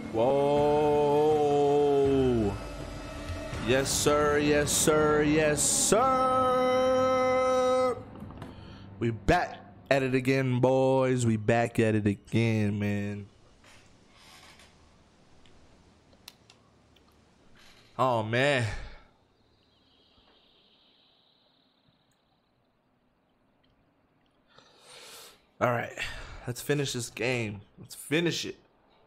Whoa. Yes, sir. Yes, sir. Yes, sir. We back at it again, boys. We back at it again, man. Oh, man. All right. Let's finish this game. Let's finish it.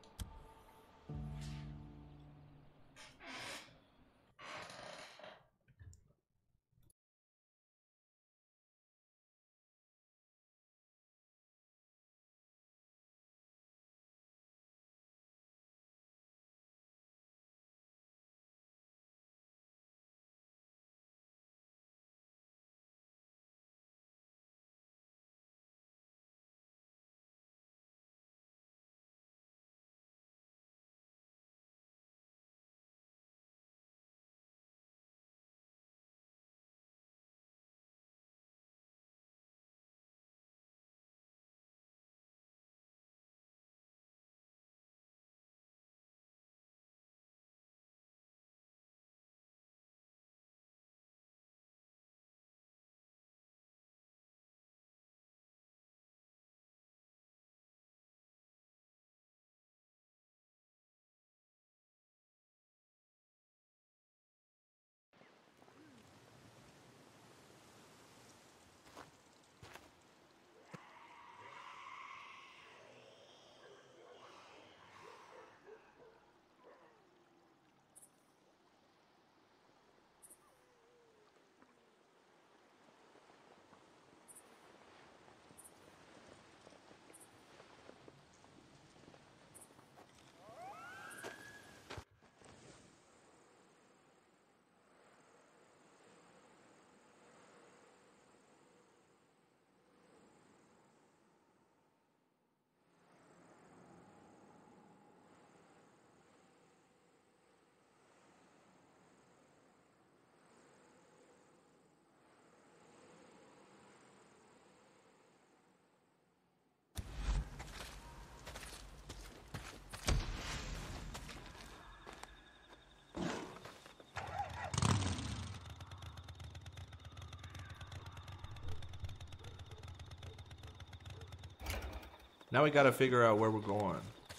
Now we gotta figure out where we're going.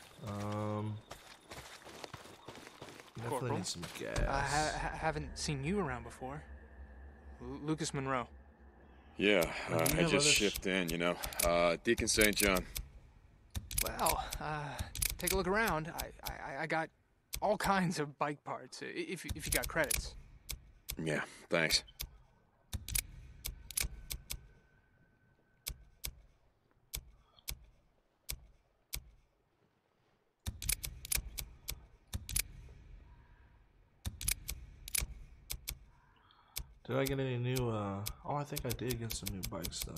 Definitely Corporal, need some gas. I haven't seen you around before. Lucas Monroe. Yeah, Do you I have just other shipped in, you know. Deacon St. John. Well, take a look around. I got all kinds of bike parts, if you got credits. Yeah, thanks. Did I get any new, oh, I think I did get some new bike stuff.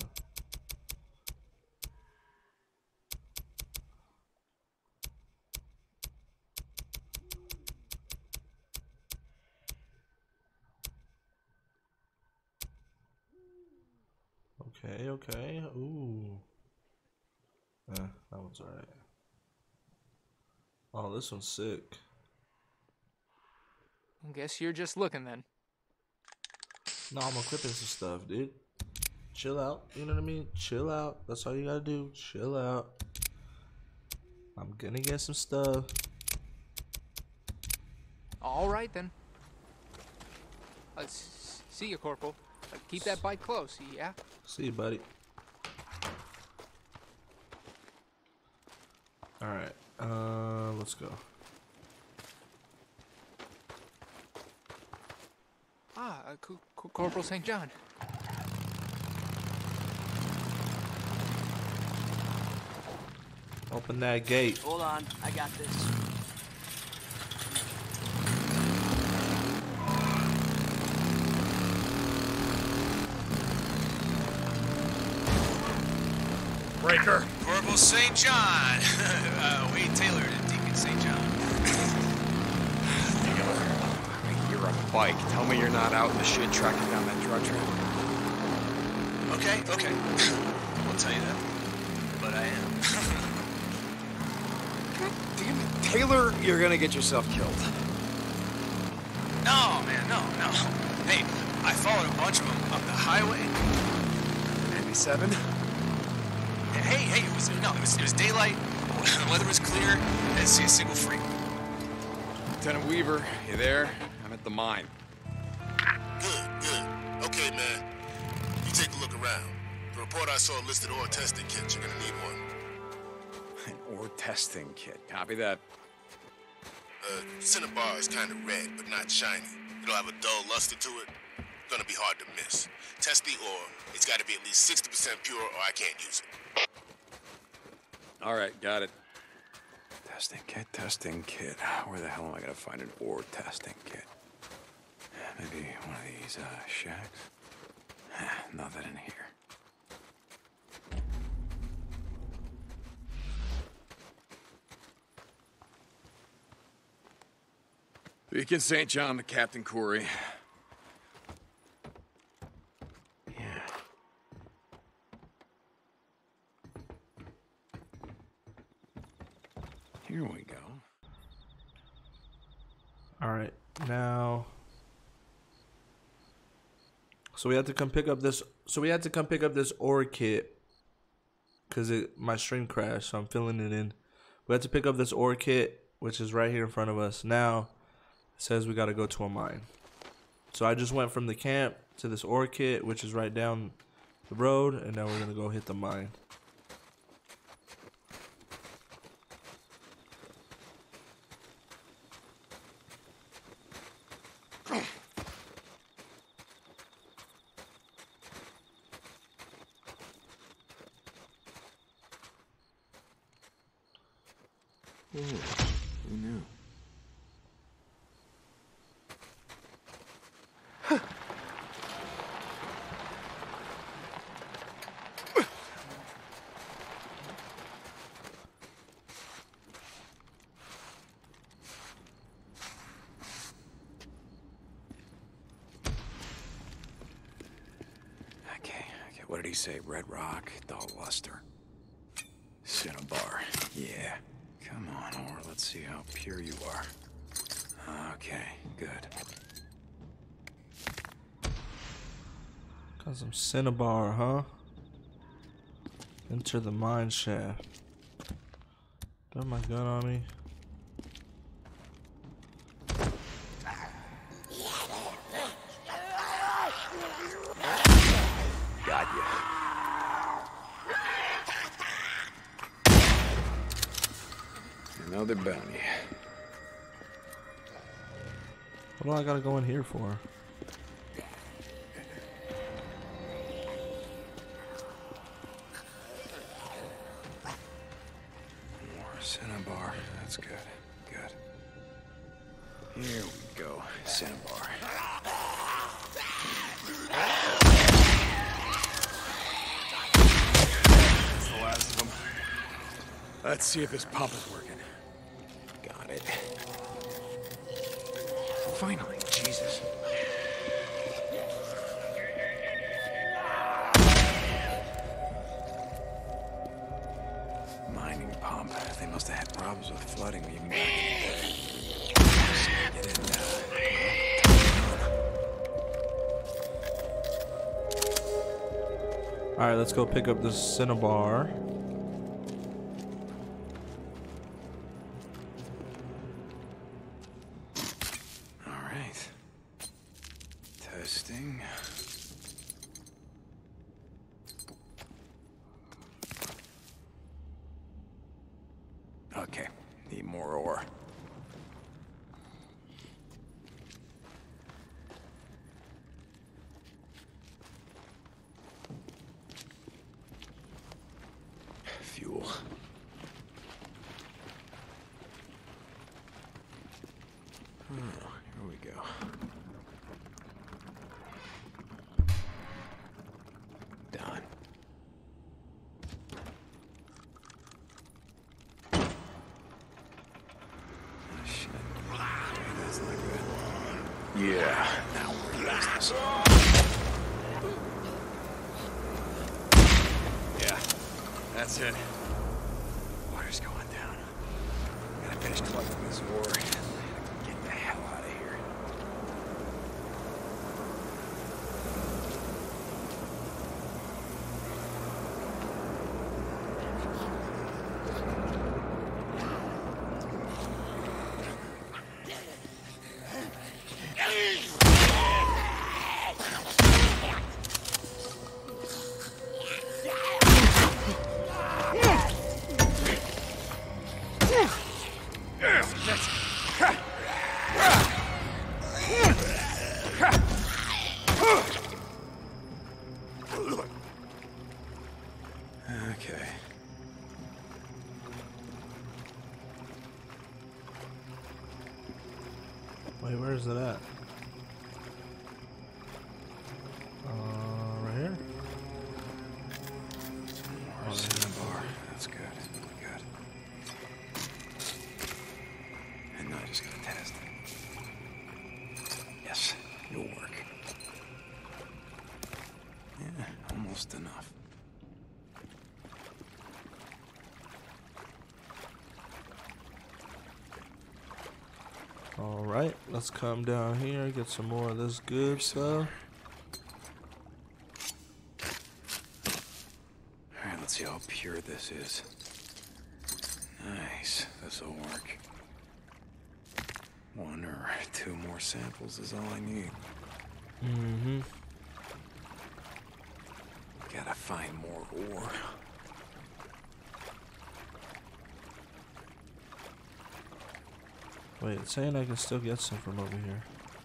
Okay, okay, ooh. That one's alright. Oh, this one's sick. I guess you're just looking then. No, I'm equipping some stuff, dude. Chill out, you know what I mean? Chill out. That's all you gotta do. Chill out. I'm gonna get some stuff. All right then. Let's see you, Corporal. Keep that bike close, yeah? See you, buddy. Alright, let's go. Corporal St. John. Open that gate. Hold on, I got this. Breaker. Corporal St. John. Wade Taylor to Deacon St. John. You're a bike. Tell me you're not out in the shit tracking down that drug trail. Okay. I'll tell you that. But I am. God damn it, Taylor, you're gonna get yourself killed. No, man, no. Hey, I followed a bunch of them up the highway. 97? Hey, it was daylight. The weather was clear. I didn't see a single freak. Lieutenant Weaver, you there? I'm at the mine. Good. Okay, man. You take a look around. The report I saw listed ore testing kits. You're gonna need one. An ore testing kit. Copy that. Cinnabar is kind of red, but not shiny. It'll have a dull luster to it. Gonna be hard to miss. Test the ore. It's gotta be at least 60% pure or I can't use it. All right, got it. Testing kit. Where the hell am I gonna find an ore testing kit? Maybe one of these, shacks? Nothing in here. Beacon St. John to Captain Corey. Yeah. Here we go. All right, now. So we had to come pick up this. Ore kit, cause my stream crashed. So I'm filling it in. We had to pick up this ore kit, which is right here in front of us. Now it says we got to go to a mine. So I just went from the camp to this ore kit, which is right down the road, and now we're gonna go hit the mine. Who knew? Okay. What did he say? Red rock, dull luster. Cinnabar. Yeah. Come on, Ore. Let's see how pure you are. Okay, good. Got some Cinnabar, huh? Enter the mine shaft. Got my gun on me. Got you. Another bounty. What do I gotta go in here for? More Cinnabar. That's good. Good. Here we go. Cinnabar. That's the last of them. Let's see if this pump is working. Got it. Finally, Jesus. Mining pump. They must have had problems with flooding even back in the day. Get in Alright, let's go pick up this Cinnabar. Alright. Testing. Okay, need more ore. Fuel. Oh, here we go. Done. Oh, shit. That's not good. Yeah, now we're useless. Yeah, that's it. Water's going down. Gotta finish collecting this ore. Get the hell out of here. Okay. Wait, where is it at? Right here? More cinnabar. That's good. Good. And now I just gotta test it. Yes, it'll work. Yeah, almost enough. Alright, let's come down here, get some more of this good stuff. Alright, let's see how pure this is. Nice. This'll work. 1 or 2 more samples is all I need. Mm-hmm. Gotta find more ore. Wait, it's saying I can still get some from over here.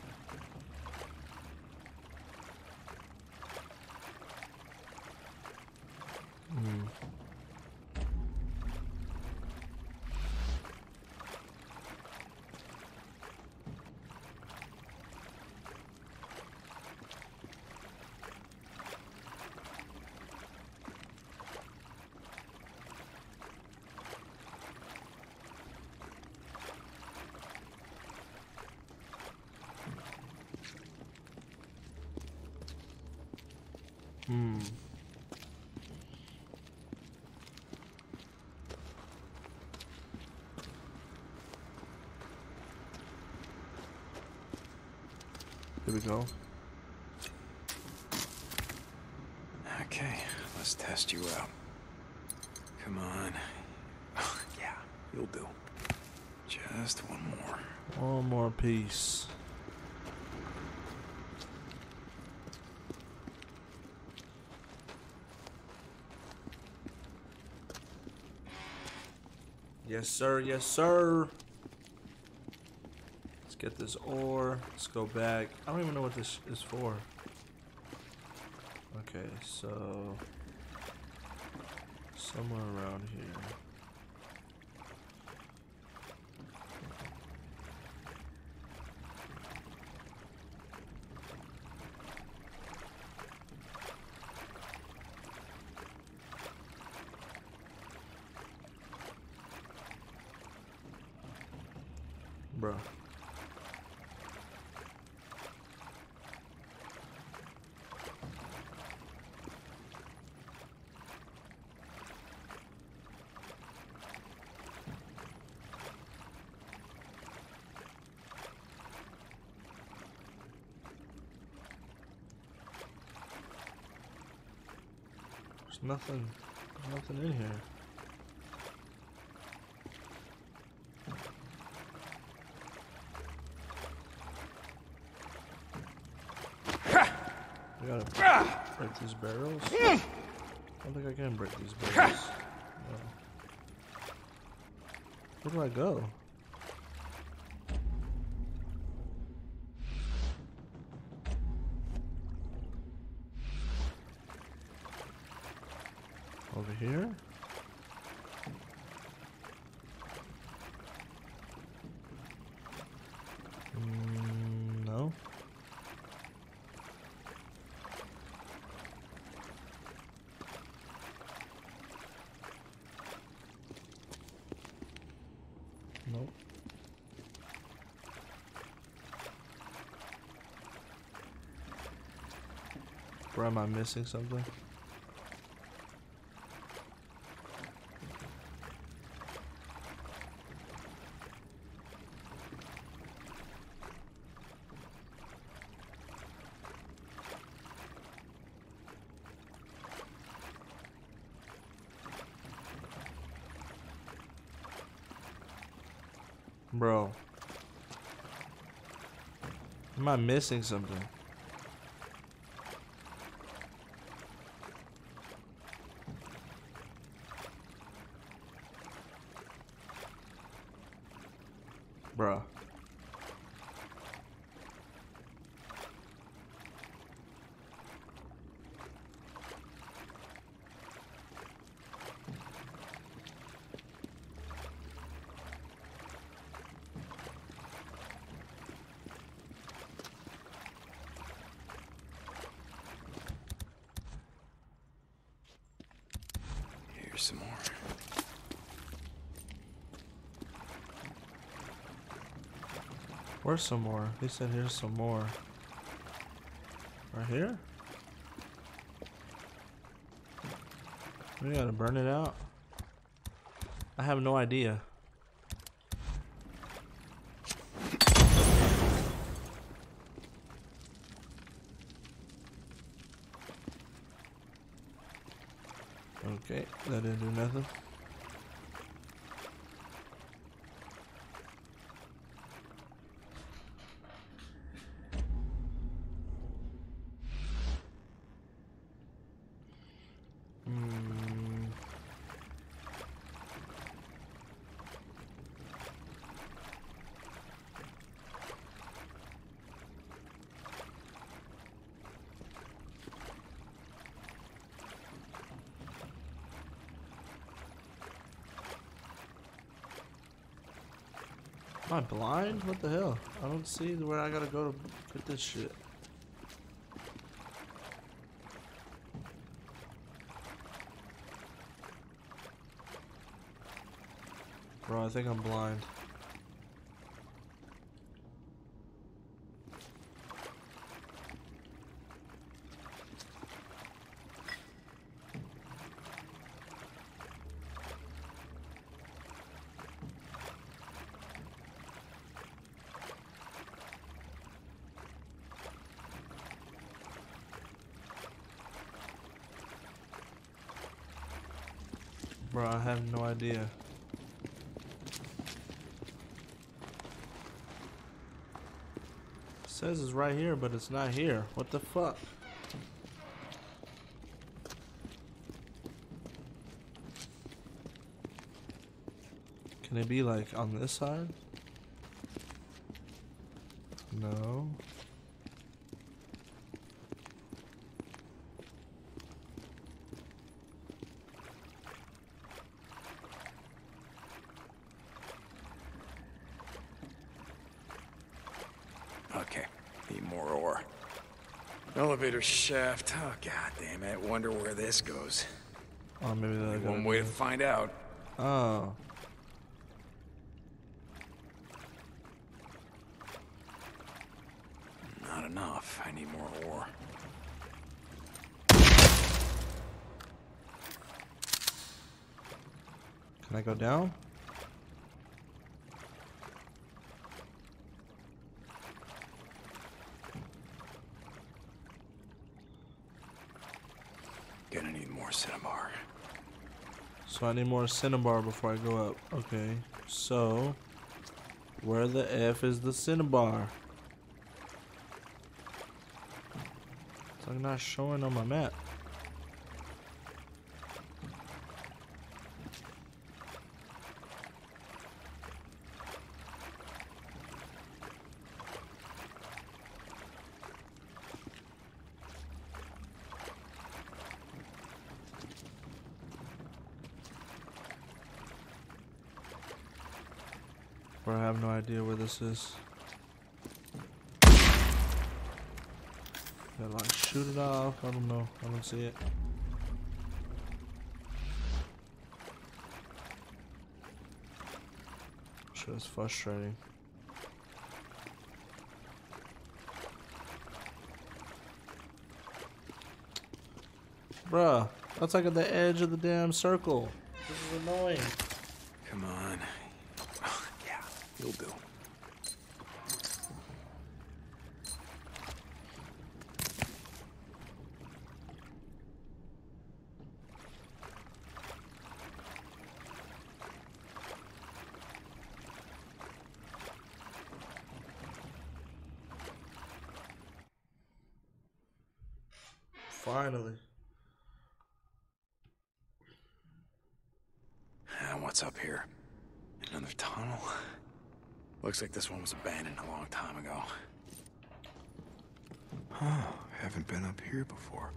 Hmm. Here we go. Okay, let's test you out. Come on. Yeah, you'll do. Just one more. One more piece. Yes, sir. Yes, sir. Let's get this ore. Let's go back. I don't even know what this is for. Okay, so somewhere around here. Bruh. There's nothing in here. I gotta break these barrels. I don't think I can break these barrels. No. Where do I go? Over here? No. Nope. Or am I missing something? Bro. Am I missing something? Bruh. Here's some more. Where's some more? He said here's some more. Right here? We gotta burn it out. I have no idea. Okay, that didn't do nothing. Am I blind? What the hell? I don't see where I gotta go to get this shit. Bro, I think I'm blind. Bro, I have no idea. It says it's right here, but it's not here. What the fuck? Can it be like on this side? No. Okay, need more ore. Elevator shaft. Oh, god damn it. Wonder where this goes. Oh, maybe that. One way to find out. Oh. Not enough. I need more ore. Can I go down? Gonna need more cinnabar. So I need more cinnabar before I go up. Okay. So, where the F is the cinnabar? It's like not showing on my map. Bro, I have no idea where this is. Gotta like shoot it off. I don't know. I don't see it. Sure, it's frustrating. Bruh, that's like at the edge of the damn circle. This is annoying. Come on. Yeah, you'll do. finally. And what's up here? Another tunnel? Looks like this one was abandoned a long time ago. Huh, haven't been up here before.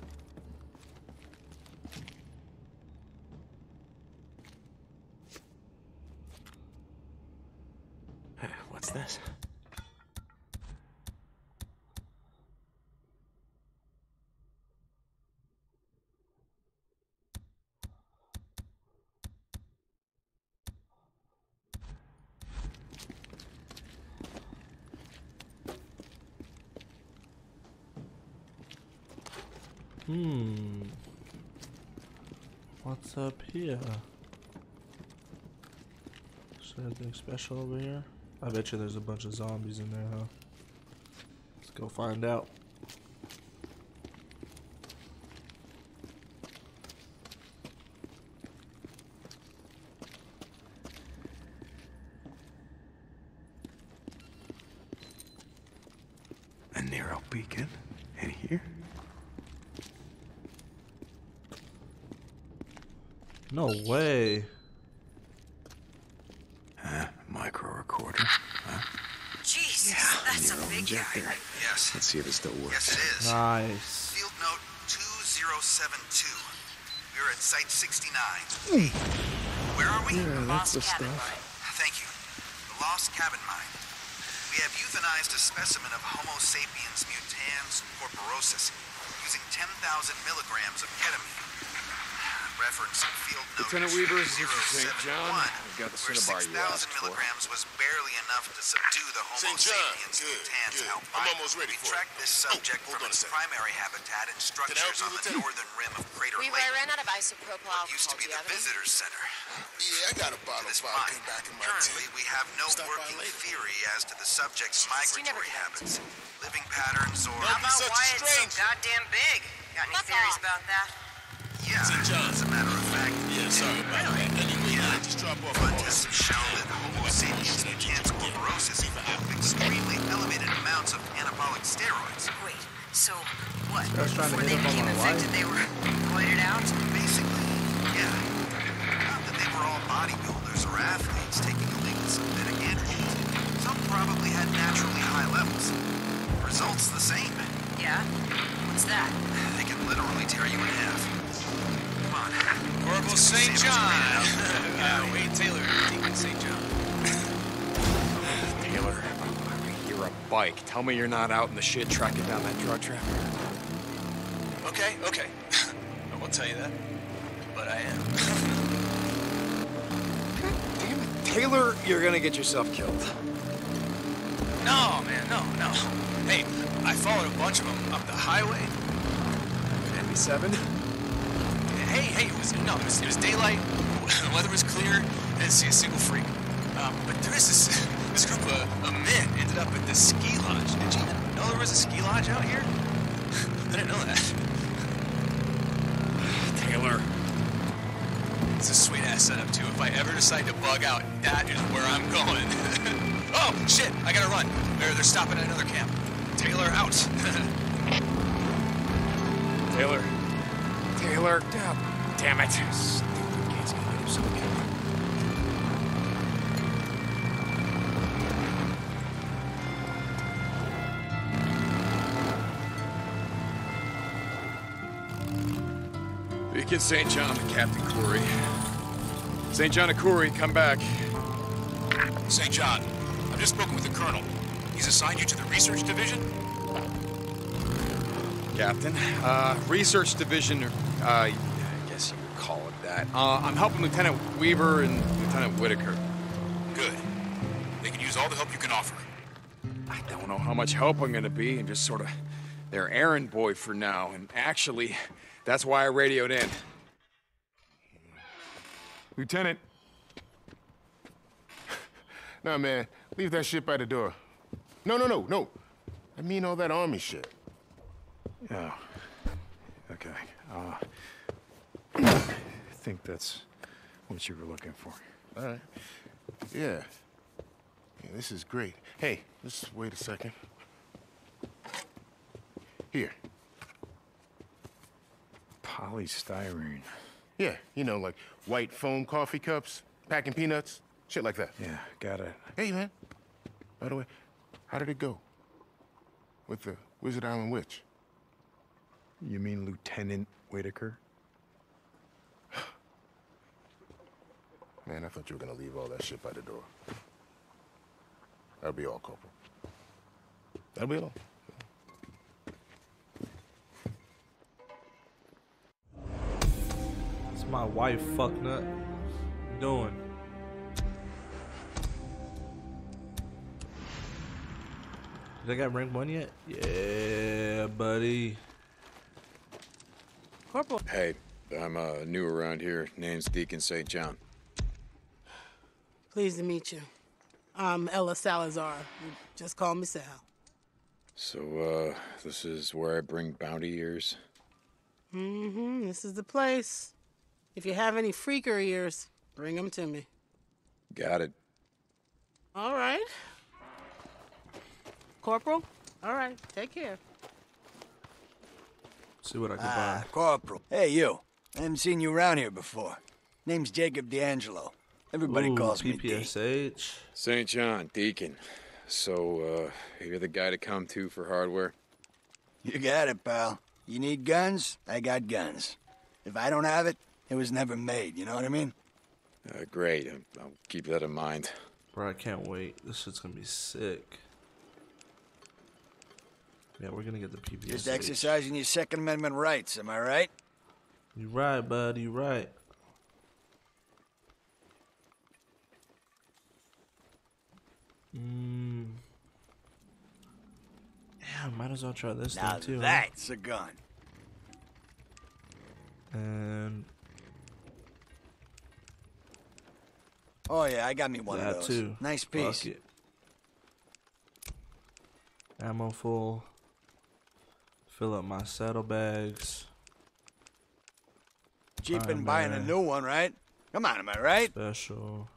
Hey, what's this? What's up here? Is there anything special over here? I bet you there's a bunch of zombies in there, huh? Let's go find out. A Nero beacon? In here? No way. Micro recorder. Jesus, that's a big guy. Yes. Let's see if it still works. Yes, it is. Nice. Field note 2072. We're at Site 69. Where are we? Yeah, that's the Cabin stuff. Mine. Thank you. The Lost Cabin Mine. We have euthanized a specimen of Homo sapiens mutans corporosus using 10,000 milligrams of ketamine. Reference field note Lieutenant Weaver, this is St. 2071, John. We've got the where Cinnabar you 6,000 asked for. milligrams was barely enough to subdue the Homo St. John, sapiens good, mutans good. albino. I'm almost ready We for it. tracked this subject hold from on a its second. primary habitat and help structures you, on the Lieutenant? northern rim of Crater Weaver, Lake. I ran out of isopropyl alcohol. Used to be Do you the have any? visitor center. Yeah, I got a bottle This of vodka mine. back in my Currently, tent. we have no Stop by working later. theory as to the subject's you never migratory did. habits, living patterns, or... Don't be such a stranger. goddamn big? Got any Fuck theories off. about that? Yeah, St. John. as a matter of fact, Yeah, sorry about that. Anyway, Yeah. I just drop off blood a tests have shown that Homo sapiens mutans corporosus have extremely elevated amounts of anabolic steroids. Wait, so what? Guy's trying to Before hit they up on became my infected, wife. they were voided out? Basically, yeah. Not that they were all bodybuilders or athletes taking illegal synthetic androgens. Some probably had naturally high levels. Results the same. Yeah? What's that? They can literally tear you in half. Come on. Corporal St. John. Wade Taylor, Deacon St. John. Taylor, you're a bike. Tell me you're not out in the shit tracking down that drug trafficker. Okay. I won't tell you that, but I am. Damn it, Taylor, you're gonna get yourself killed. No, man, no. Hey, I followed a bunch of them up the highway. 97? Hey, it was daylight. The weather was clear. I didn't see a single freak. But there is this group of men ended up at this ski lodge. Did you even know there was a ski lodge out here? I didn't know that. Taylor. It's a sweet ass setup too. If I ever decide to bug out, that is where I'm going. Oh shit! I gotta run. They're stopping at another camp. Taylor out. Taylor. Damn it. Stupid kid's gonna get himself killed. Beacon St. John to Captain Corey. St. John to Corey, come back. St. John, I've just spoken with the colonel. He's assigned you to the research division? Captain. Research Division, or, I guess you would call it that. I'm helping Lieutenant Weaver and Lieutenant Whitaker. Good. They can use all the help you can offer. I don't know how much help I'm gonna be, and just sort of their errand boy for now. And actually, that's why I radioed in. Lieutenant. Nah, man, leave that shit by the door. No. I mean all that army shit. Oh. Okay. I think that's what you were looking for. All right. Yeah, this is great. Hey, just wait a second. Here. Polystyrene. Yeah, you know, like white foam coffee cups, packing peanuts, shit like that. Yeah, got it. Hey, man. By the way, how did it go with the Wizard Island Witch? You mean Lieutenant Whitaker? Man, I thought you were gonna leave all that shit by the door. That'll be all, Corporal. That'll be all. It's my wife, fucknut. What you doing? Did I got rank 1 yet? Yeah, buddy. Corporal. Hey, I'm new around here. Name's Deacon St. John. Pleased to meet you. I'm Ella Salazar. Just call me Sal. So, this is where I bring bounty ears? Mm-hmm. This is the place. If you have any freaker ears, bring them to me. Got it. All right. Corporal? All right. Take care. See what I can buy. Corporal. Hey, you. I haven't seen you around here before. Name's Jacob D'Angelo. Everybody calls me D. PPSH. St. John, Deacon. So, you're the guy to come to for hardware? You got it, pal. You need guns? I got guns. If I don't have it, it was never made, you know what I mean? Great. I'll keep that in mind. Bro, I can't wait. This shit's gonna be sick. Yeah, we're gonna get the PPSH. Just exercising your Second Amendment rights, am I right? You right, bud. You right. Yeah, might as well try this Now thing too. that's a gun. And Oh yeah, I got me one that of those. too. Nice piece. Fuck it. Ammo full. Fill up my saddlebags. Cheap than buying a new one, right? Come on, am I right? Special.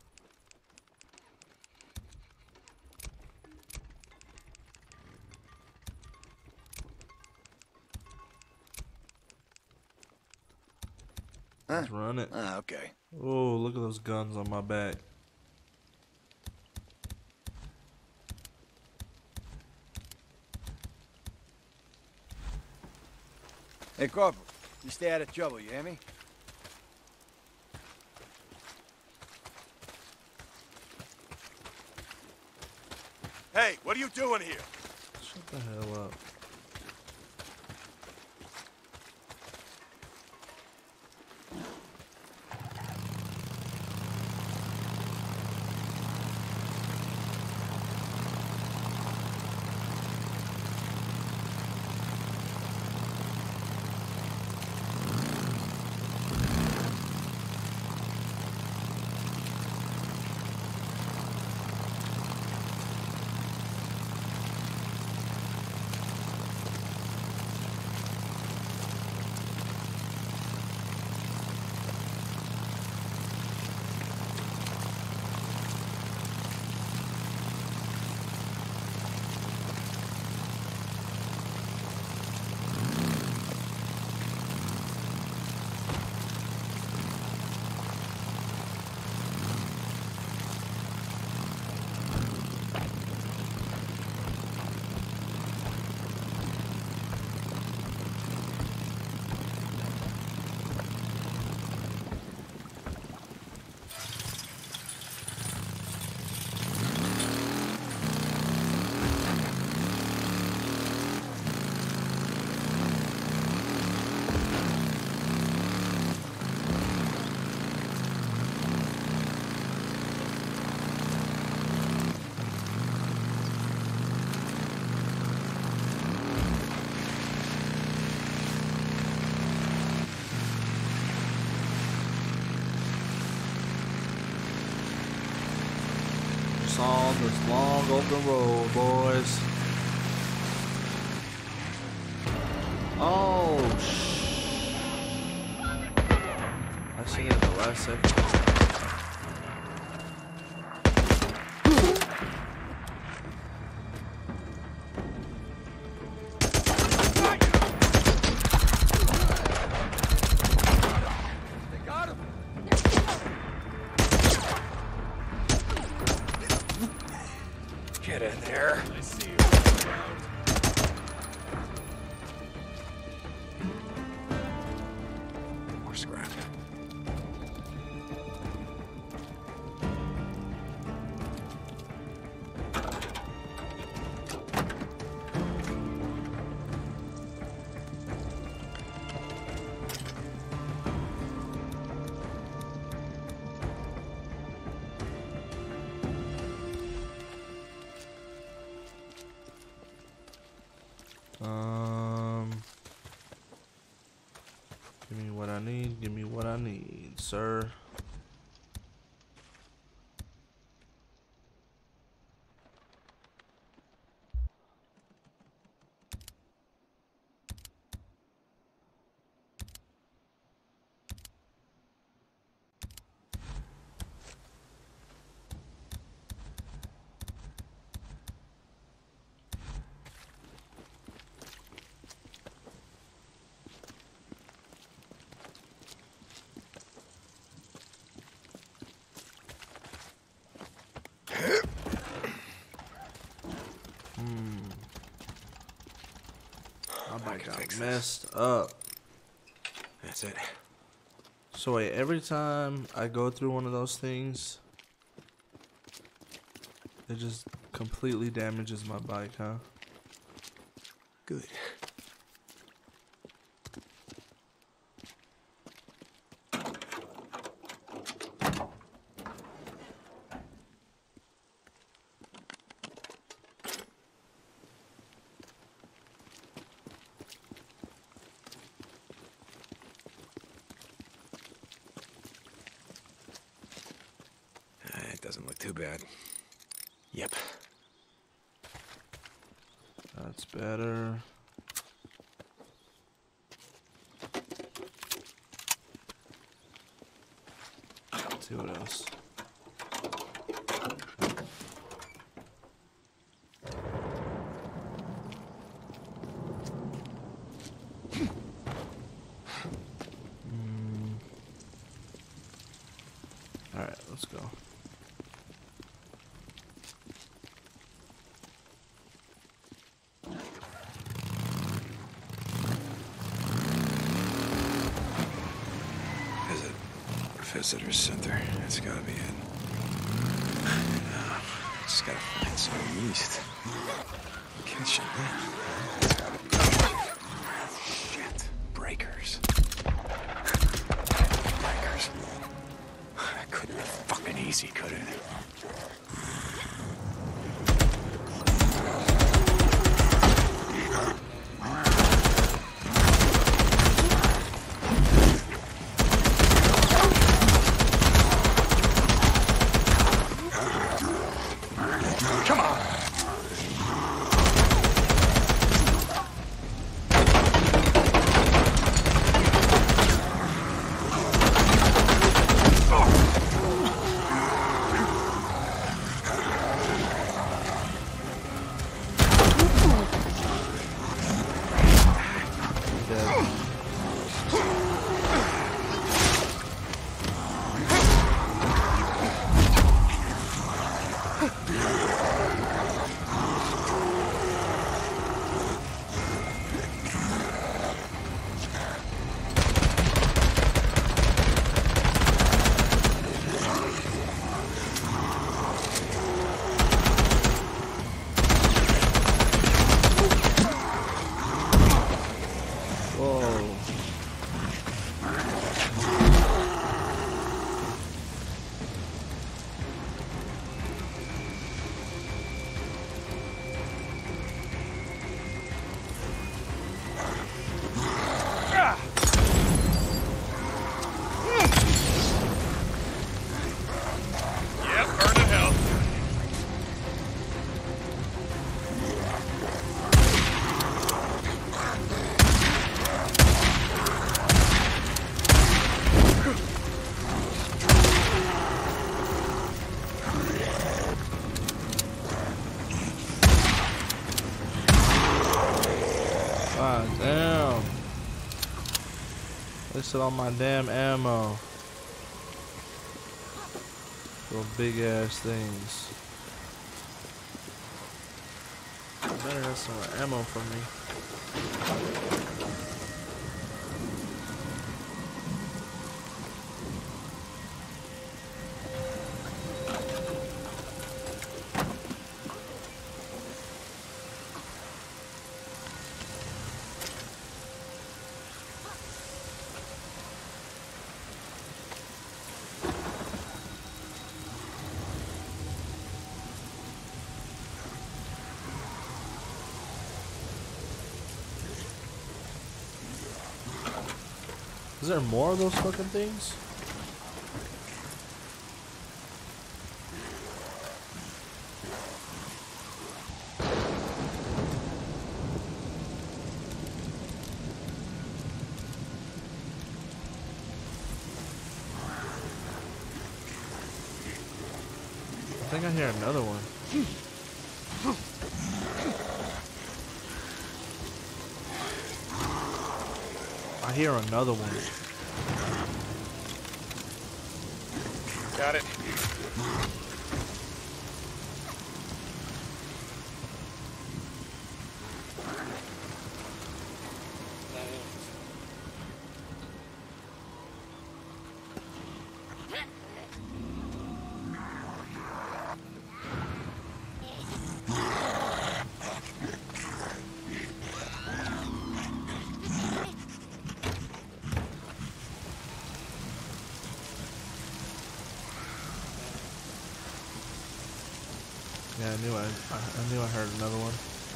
Let's run it. Okay. Oh, look at those guns on my back. Hey, Corporal, you stay out of trouble, you hear me? Hey, what are you doing here? Shut the hell up. On this long open road, boys. Oh, I seen it at the last second. Get in there. I see you. More scrap. Give me what I need. Give me what I need, sir. My bike got messed up. That's it. So wait, every time I go through one of those things, it just completely damages my bike, huh? Good. It doesn't look too bad. Yep. That's better. Let's see what else. All right, let's go. Visitor center. That's gotta be it. Just gotta find some yeast. Kitchen. Shit. Breakers. Breakers. That couldn't be fucking easy, could it? Damn. Wasted all my damn ammo. Little big ass things. better have some more ammo for me. Is there more of those fucking things? I think I hear another one. I hear another one. Got it. Yeah, I knew I heard another one.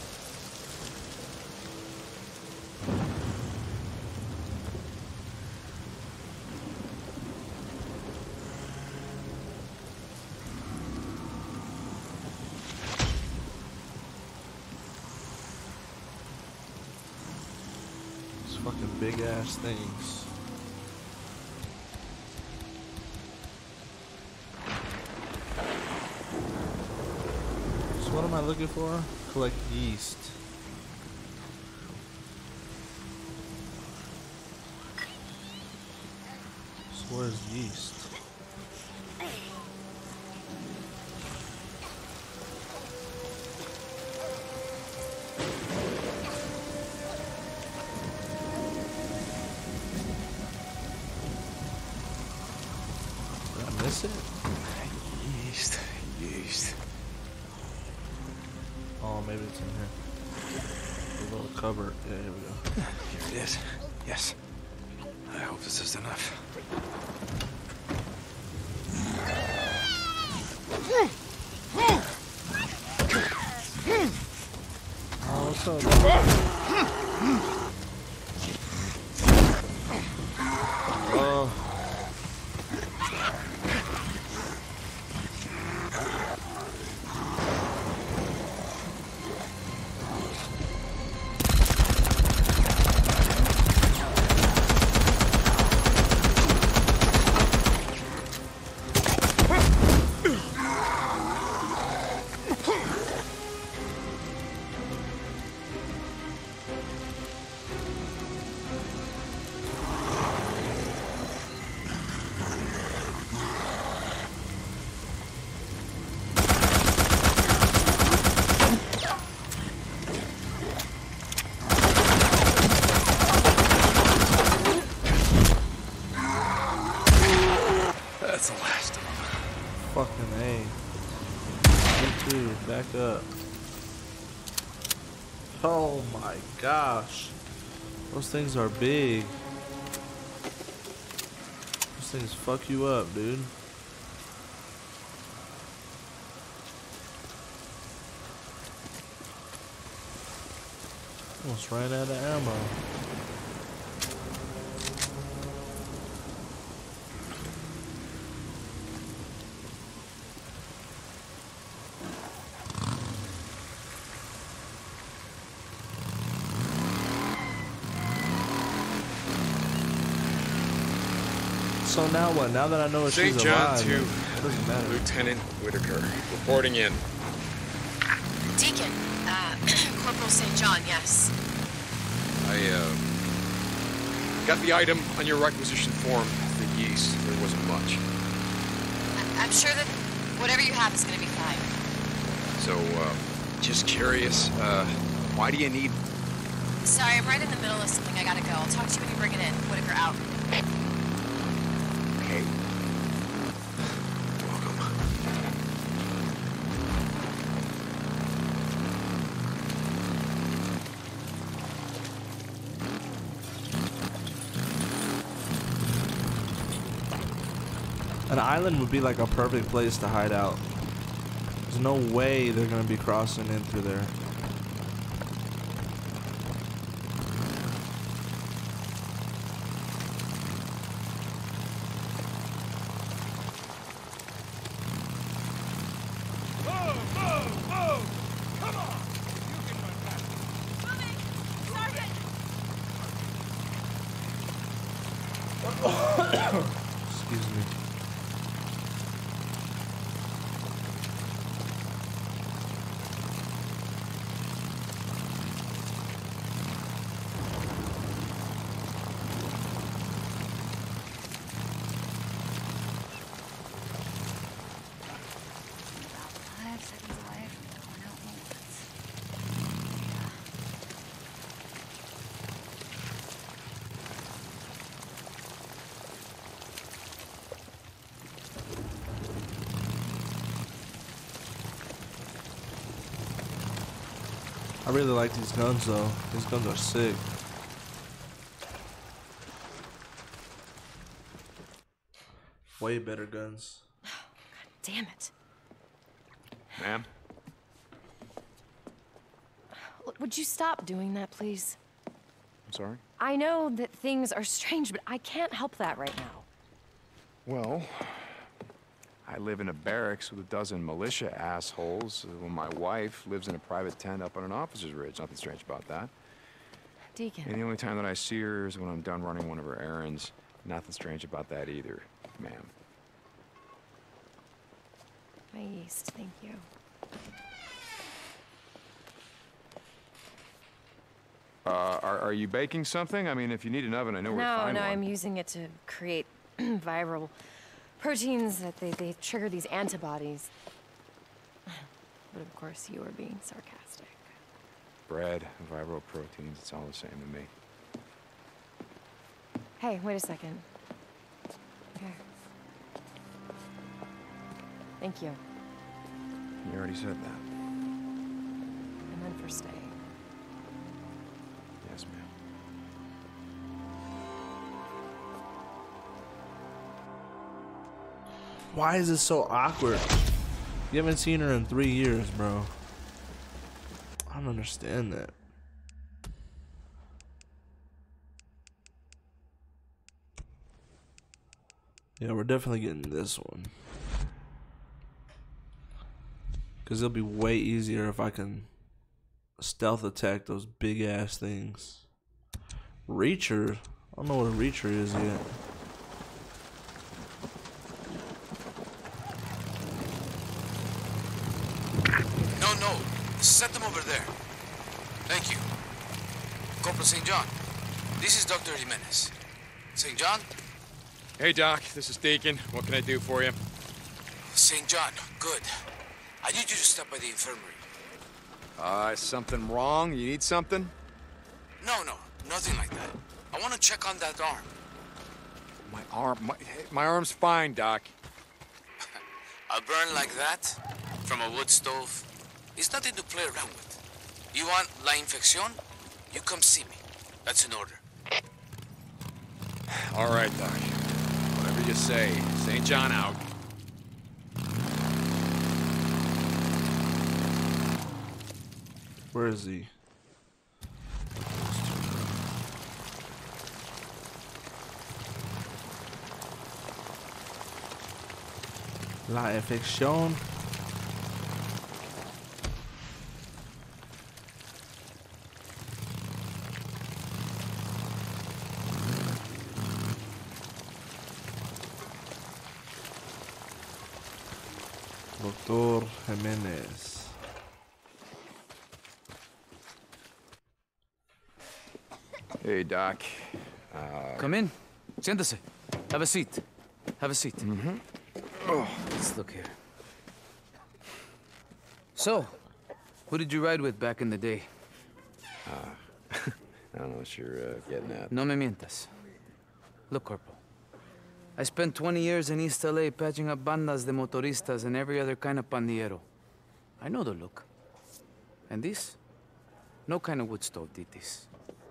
These fucking big ass things. What am I looking for? Collect yeast. So where's yeast? Did I miss it? Yeast. Yeast. Oh, maybe it's in here. The little cupboard. Yeah, here we go. Here it is. Yes. I hope this is enough. Oh, what's up? Oh. That's the last of them. Fucking A. Me too. Back up. Oh my gosh. Those things are big. Those things fuck you up, dude. Almost ran out of ammo. So now what? Now that I know she's St. John alive, 2, it doesn't matter. Lieutenant Whitaker, reporting in. Deacon, Corporal St. John, yes. I, got the item on your requisition form, the yeast. There wasn't much. I'm sure that whatever you have is going to be fine. So, just curious, why do you need... Sorry, I'm right in the middle of something. I gotta go. I'll talk to you when you bring it in. Whitaker out. Hey. Welcome. An island would be like a perfect place to hide out. There's no way they're gonna be crossing in through there. Excuse me. I really like these guns though. These guns are sick. Way better guns. Damn it. Ma'am? Would you stop doing that, please? I'm sorry? I know that things are strange, but I can't help that right now. Well, I live in a barracks with a dozen militia assholes, while my wife lives in a private tent up on an officer's ridge. Nothing strange about that. Deacon. And the only time that I see her is when I'm done running one of her errands. Nothing strange about that either, ma'am. My yeast, thank you. Are you baking something? I mean, if you need an oven, I know where to find No, one. I'm using it to create viral proteins that they trigger these antibodies. But of course, you were being sarcastic. Bread, viral proteins, it's all the same to me. Hey, wait a second. Here. Thank you. You already said that. And then for staying. Yes, ma'am. Why is this so awkward? You haven't seen her in 3 years, bro. I don't understand that. Yeah, we're definitely getting this one. Because it'll be way easier if I can stealth attack those big ass things. Reacher? I don't know what a Reacher is yet. No. Set them over there. Thank you. Corporal St. John, this is Dr. Jimenez. St. John? Hey, Doc, this is Deacon. What can I do for you? St. John, good. I need you to stop by the infirmary. Is something wrong? You need something? No, nothing like that. I want to check on that arm. My arm's fine, Doc. A burn like that, from a wood stove, is nothing to play around with. You want la infección? You come see me. That's an order. All right, Doc. Whatever you say. St. John out. Where is he? La infección. Doctor Jimenez. Hey, Doc. Come in. Siéntese. Have a seat. Have a seat. Oh. Let's look here. So, Who did you ride with back in the day? I don't know what you're getting at. No me mientas. Look, Corporal. I spent 20 years in East LA patching up bandas de motoristas and every other kind of pandillero. I know the look. And this? No kind of wood stove did this.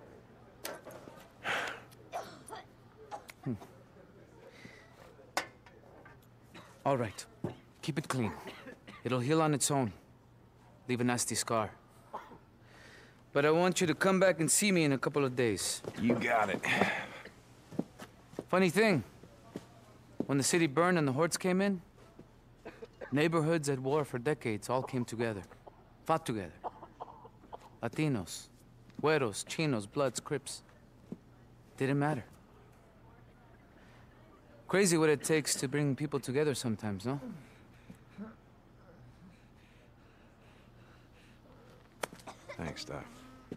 All right. Keep it clean. It'll heal on its own. Leave a nasty scar. But I want you to come back and see me in a couple of days. You got it. Funny thing. When the city burned and the hordes came in, neighborhoods at war for decades all came together. Fought together. Latinos, Güeros, Chinos, Bloods, Crips. Didn't matter. Crazy what it takes to bring people together sometimes, no? Thanks, Doc.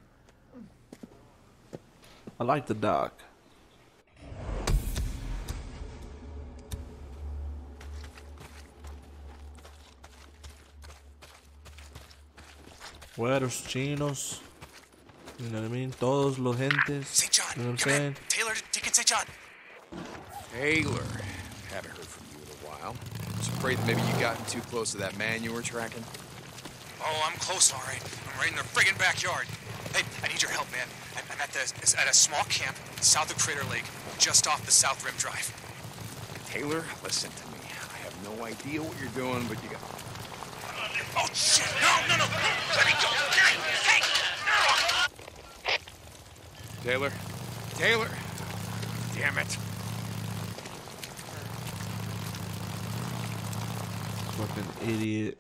I like the doc. Güeros, chinos, you know what I mean? Todos los gentes. St. John, you know what I'm come saying? in. Taylor, Deacon St. John. Taylor. Haven't heard from you in a while. I was afraid that maybe you gotten too close to that man you were tracking. Oh, I'm close, all right. I'm right in their friggin' backyard. Hey, I need your help, man. I'm at a small camp south of Crater Lake, just off the South Rim Drive. Taylor, listen to me. I have no idea what you're doing, but you got... Oh, shit! No! Let me go! Hey! Taylor? Taylor! Damn it. Fucking idiot.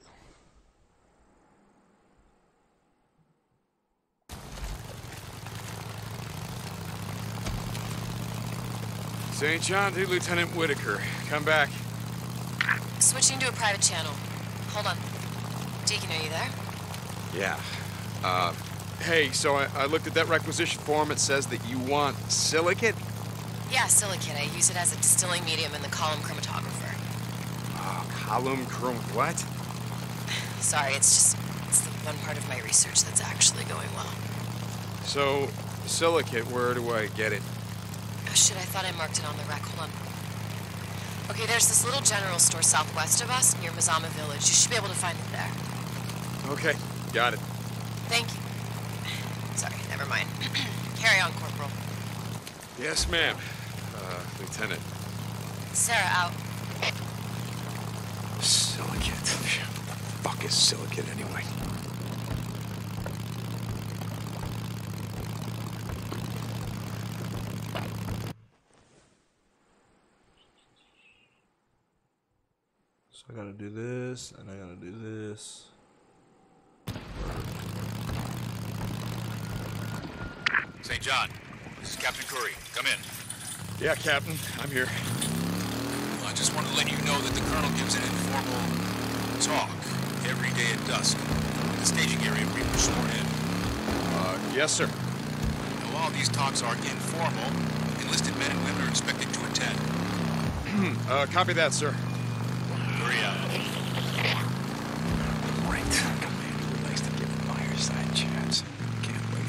St. John to Lieutenant Whitaker. Come back. Switching to a private channel. Hold on. Deacon, are you there? Yeah. Hey, so I looked at that requisition form. It says that you want silicate? Yeah, silicate. I use it as a distilling medium in the column chromatographer. Oh, column what? Sorry, it's the one part of my research that's actually going well. So, silicate, where do I get it? Oh shit, I thought I marked it on the rec. Hold on. Okay, there's this little general store southwest of us, near Mazama Village. You should be able to find it there. Okay, got it. Thank you. Sorry, never mind. Carry on, Corporal. Yes, ma'am. Lieutenant. Sarah, out. Silicate. What the fuck is silicate anyway? So I gotta do this, and I gotta do this. St. John, this is Captain Curry. Come in. Yeah, Captain. I'm here. I just wanted to let you know that the Colonel gives an informal talk every day at dusk in the staging area where you were sworn in. Yes, sir. Now, while these talks are informal, enlisted men and women are expected to attend. Copy that, sir. Hurry up. Right. Commander likes to give fireside chats. Can't wait.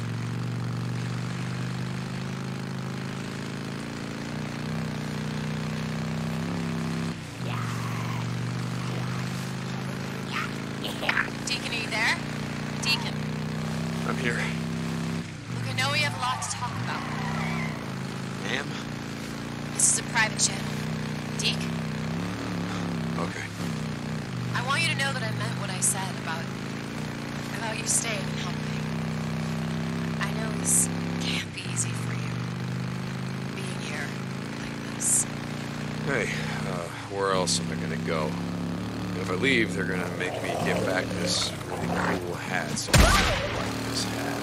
Deacon, are you there? Deacon. I'm here. Look, I know we have a lot to talk about. Ma'am? This is a private channel. Deke? Okay. I want you to know that I meant what I said about you staying and helping. I know this can't be easy for you, being here like this. Hey, where else am I gonna go? If I leave, they're gonna make me get back this really cool hat. So I like this hat.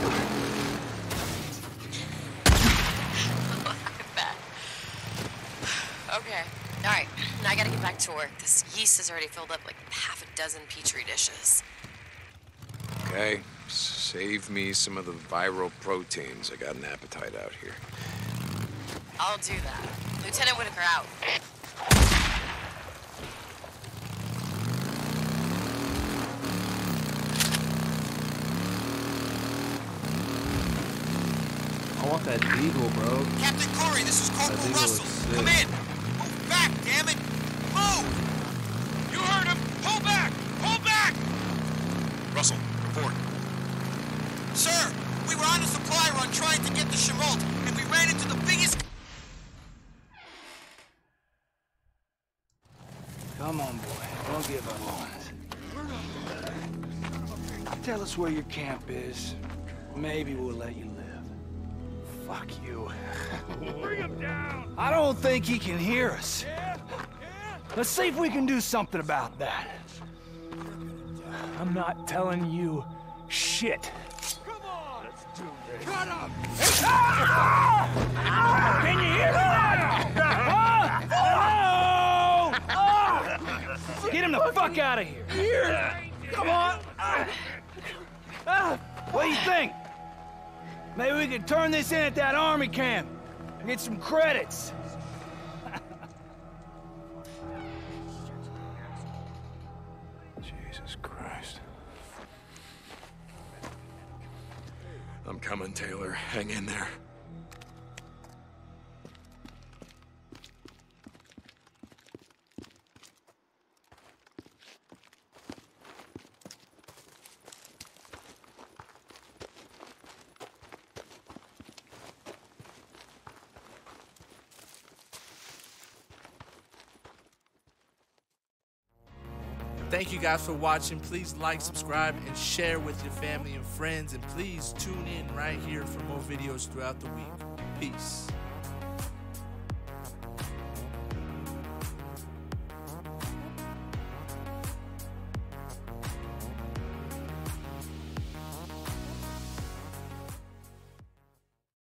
I bet. Okay. All right. Now I gotta get back to work. This yeast has already filled up like half a dozen petri dishes. Okay, save me some of the viral proteins. I got an appetite out here. I'll do that. Lieutenant Whitaker out. that eagle, bro. Captain Corey, this is Corporal That eagle Russell. looks sick. Come in. Move back, damn it. Move! You heard him. Pull back. Pull back! Russell, report. Sir, we were on a supply run trying to get to Chemult, and we ran into the biggest... Come on, boy. Don't give up on us. Tell us where your camp is. Maybe we'll let you live. Fuck you. Bring him down! I don't think he can hear us. Let's see if we can do something about that. I'm not telling you shit. Come on! Let's do this. Shut up! Can you hear that? Get him the fuck out of here! Here! Come on! What do you think? Maybe we could turn this in at that army camp and get some credits. Jesus Christ. I'm coming, Taylor. Hang in there. Thank you guys for watching. Please like, subscribe, and share with your family and friends. And please tune in right here for more videos throughout the week. Peace.